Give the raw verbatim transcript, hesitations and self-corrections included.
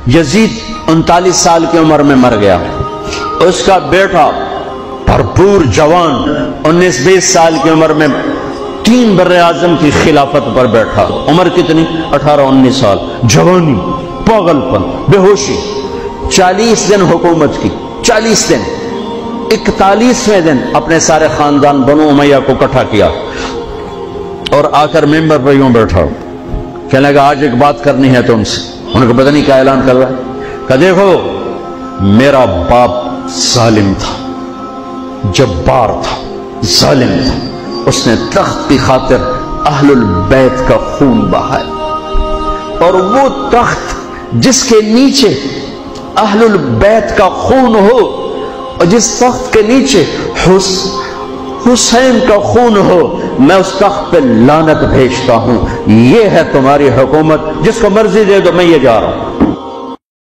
یزید انتالیس سال کی عمر میں مر گیا، اس کا بیٹا بھرپور جوان انیس بیس سال کی عمر میں تین بر اعظم کی خلافت پر بیٹھا، عمر کتنی؟ اٹھارہ انیس سال، جوانی، پاگل پن، بے ہوشی، چالیس دن حکومت کی، چالیس دن، اکتالیسویں دن اپنے سارے خاندان بنو امیہ کو اکٹھا کیا اور آ کر ممبر پر یوں بیٹھا، کہنے لگا آج ایک بات کرنی ہے تم سے۔ انہوں نے پتہ نہیں کیا اعلان کر رہا ہے، کہ دیکھو میرا باپ ظالم تھا، جبار تھا، ظالم تھا، اس نے تخت کی خاطر اہل البیت کا خون بہایا، اور وہ تخت جس کے نیچے اہل البیت کا خون ہو اور جس تخت کے نیچے حس حسین کا خون ہو، میں اس تخت پہ لعنت بھیجتا ہوں۔ یہ ہے تمہاری حکومت، جس کو مرضی دے دو، میں یہ جا رہا ہوں۔